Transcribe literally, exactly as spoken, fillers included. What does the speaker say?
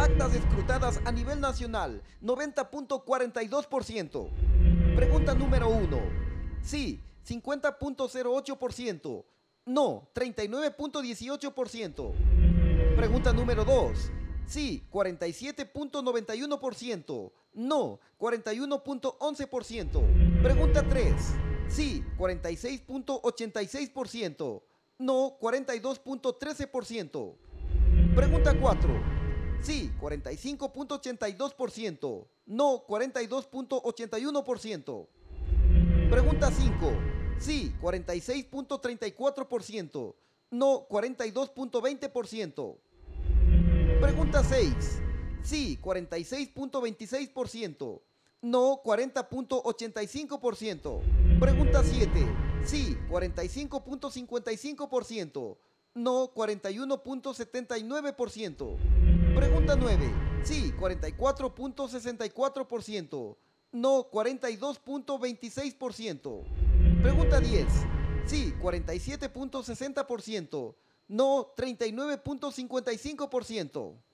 Actas escrutadas a nivel nacional, noventa punto cuarenta y dos por ciento. Pregunta número uno. Sí, cincuenta punto cero ocho por ciento. No, treinta y nueve punto dieciocho por ciento. Pregunta número dos. Sí, cuarenta y siete punto noventa y uno por ciento. No, cuarenta y uno punto once por ciento. Pregunta tres. Sí, cuarenta y seis punto ochenta y seis por ciento. No, cuarenta y dos punto trece por ciento. Pregunta cuatro. Sí, cuarenta y cinco punto ochenta y dos por ciento. No, cuarenta y dos punto ochenta y uno por ciento. Pregunta cinco. Sí, cuarenta y seis punto treinta y cuatro por ciento. No, cuarenta y dos punto veinte por ciento. Pregunta seis. Sí, cuarenta y seis punto veintiséis por ciento. No, cuarenta punto ochenta y cinco por ciento. Pregunta siete. Sí, cuarenta y cinco punto cincuenta y cinco por ciento. No, cuarenta y uno punto setenta y nueve por ciento. Pregunta nueve. Sí, cuarenta y cuatro punto sesenta y cuatro por ciento. No, cuarenta y dos punto veintiséis por ciento. Pregunta diez. Sí, cuarenta y siete punto sesenta por ciento. No, treinta y nueve punto cincuenta y cinco por ciento.